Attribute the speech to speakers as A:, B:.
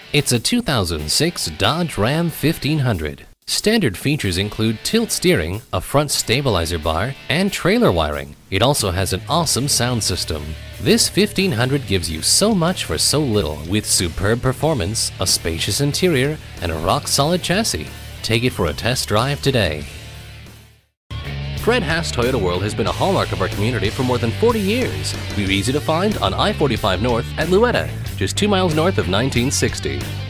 A: It's a 2006 Dodge Ram 1500. Standard features include tilt steering, a front stabilizer bar, and trailer wiring. It also has an awesome sound system. This 1500 gives you so much for so little with superb performance, a spacious interior, and a rock-solid chassis. Take it for a test drive today. Fred Haas Toyota World has been a hallmark of our community for more than 40 years. We're easy to find on I-45 North at Louetta, just 2 miles north of 1960.